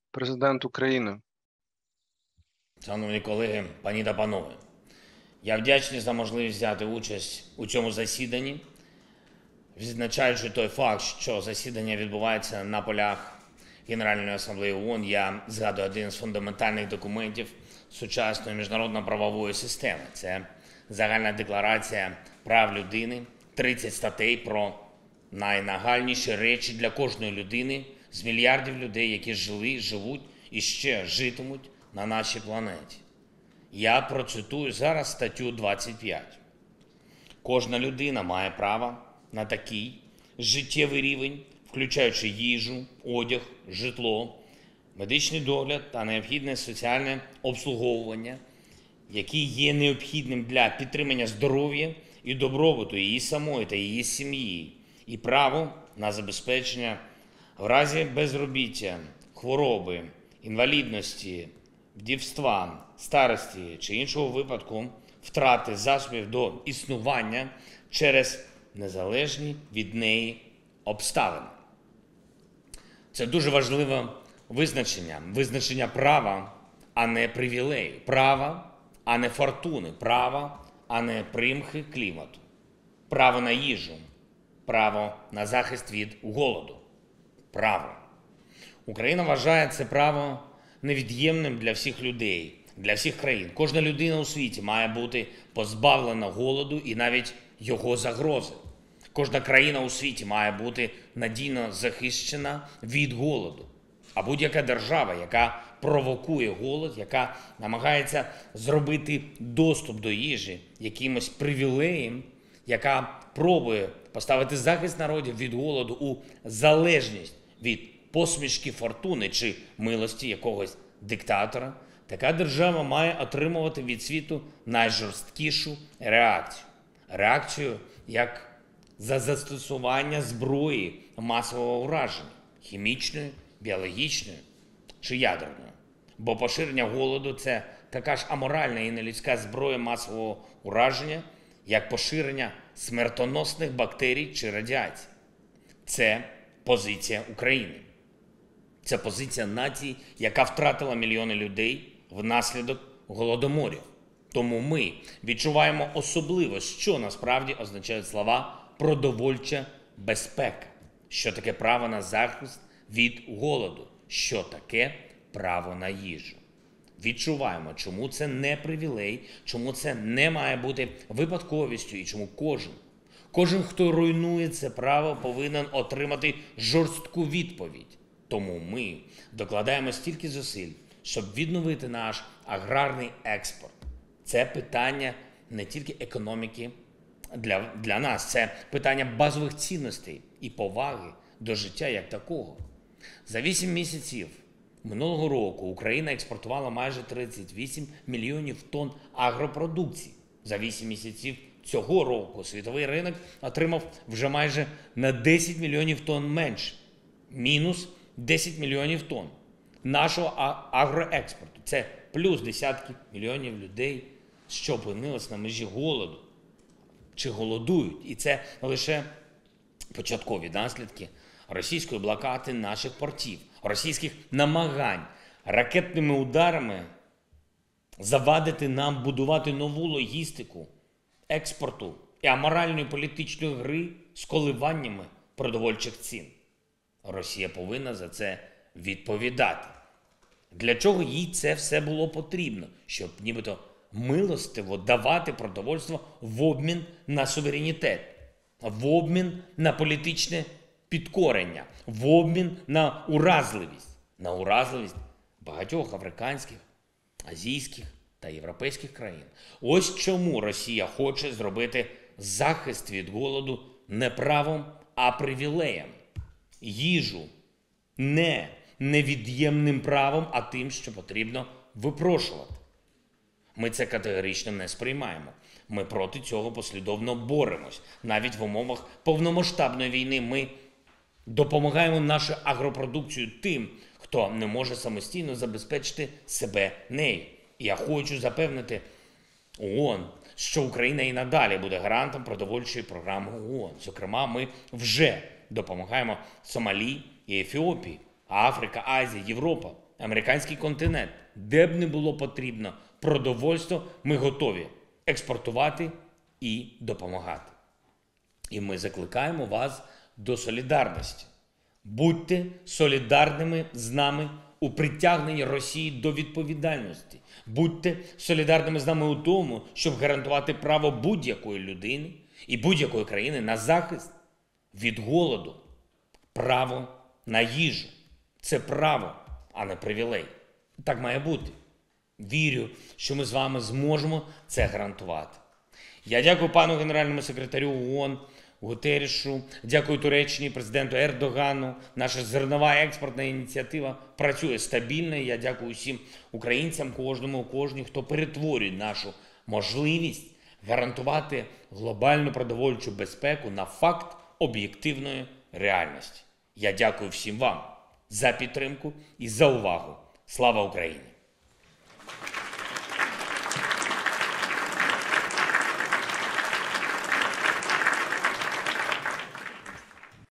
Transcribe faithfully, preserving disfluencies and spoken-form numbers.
Президент України. Шановні колеги, пані та панове, я вдячний за можливість взяти участь у цьому засіданні, відзначаючи той факт, що засідання відбувається на полях Генеральної асамблеї ООН. Я згадую один з фундаментальних документів сучасної міжнародно-правової системи. Це Загальна декларація прав людини, тридцять статей про найнагальніші речі для кожної людини з мільярдів людей, які жили, живуть і ще житимуть на нашій планеті. Я процитую зараз статтю двадцять п'ять. Кожна людина має право на такий життєвий рівень, включаючи їжу, одяг, житло, медичний догляд та необхідне соціальне обслуговування, які є необхідним для підтримання здоров'я і добробуту її самої та її сім'ї, і право на забезпечення в разі безробіття, хвороби, інвалідності, вдівства, старості чи іншого випадку втрати засобів до існування через незалежні від неї обставини. Це дуже важливе визначення, визначення права, а не привілею, права, а не фортуни, права, а не примхи клімату, право на їжу, право на захист від голоду, право. Україна вважає це право невід'ємним для всіх людей, для всіх країн. Кожна людина у світі має бути позбавлена голоду і навіть його загрози. Кожна країна у світі має бути надійно захищена від голоду. А будь-яка держава, яка провокує голод, яка намагається зробити доступ до їжі якимось привілеєм, яка пробує поставити захист народів від голоду у залежність від посмішки фортуни чи милості якогось диктатора, така держава має отримувати від світу найжорсткішу реакцію. Реакцію як за застосування зброї масового ураження – хімічної, біологічної чи ядерної. Бо поширення голоду – це така ж аморальна і нелюдська зброя масового ураження, як поширення смертоносних бактерій чи радіації. Це позиція України. Це позиція нації, яка втратила мільйони людей внаслідок голодоморів. Тому ми відчуваємо особливо, що насправді означають слова «продовольча безпека». Що таке право на захист від голоду? Що таке право на їжу? Відчуваємо, чому це не привілей, чому це не має бути випадковістю і чому кожен, кожен, хто руйнує це право, повинен отримати жорстку відповідь. Тому ми докладаємо стільки зусиль, щоб відновити наш аграрний експорт. Це питання не тільки економіки для, для нас, це питання базових цінностей і поваги до життя як такого. За вісім місяців минулого року Україна експортувала майже тридцять вісім мільйонів тонн агропродукції. За вісім місяців цього року світовий ринок отримав вже майже на десять мільйонів тонн менше. Мінус десять мільйонів тонн нашого агроекспорту. Це плюс десятки мільйонів людей, що опинились на межі голоду чи голодують. І це лише початкові наслідки російської блокади наших портів, російських намагань ракетними ударами завадити нам будувати нову логістику експорту і аморальної політичної гри з коливаннями продовольчих цін. Росія повинна за це відповідати. Для чого їй це все було потрібно? Щоб нібито милостиво давати продовольство в обмін на суверенітет, в обмін на політичне підкорення, в обмін на уразливість, на уразливість багатьох африканських, азійських та європейських країн. Ось чому Росія хоче зробити захист від голоду не правом, а привілеєм. Їжу не невід'ємним правом, а тим, що потрібно випрошувати. Ми це категорично не сприймаємо. Ми проти цього послідовно боремось. Навіть в умовах повномасштабної війни ми допомагаємо нашу агропродукцію тим, хто не може самостійно забезпечити себе нею. І я хочу запевнити ООН, що Україна і надалі буде гарантом продовольчої програми ООН. Зокрема, ми вже допомагаємо Сомалі і Ефіопії Африка, Азія, Європа, американський континент, де б не було потрібно продовольство, ми готові експортувати і допомагати. І ми закликаємо вас до солідарності. Будьте солідарними з нами у притягненні Росії до відповідальності. Будьте солідарними з нами у тому, щоб гарантувати право будь-якої людини і будь-якої країни на захист від голоду. Право на їжу. Це право, а не привілей. Так має бути. Вірю, що ми з вами зможемо це гарантувати. Я дякую пану генеральному секретарю ООН Гутеррешу, дякую Туреччині, президенту Ердогану. Наша зернова експортна ініціатива працює стабільно. Я дякую всім українцям, кожному, кожній, хто перетворює нашу можливість гарантувати глобальну продовольчу безпеку на факт об'єктивної реальності. Я дякую всім вам за підтримку і за увагу. Слава Україні!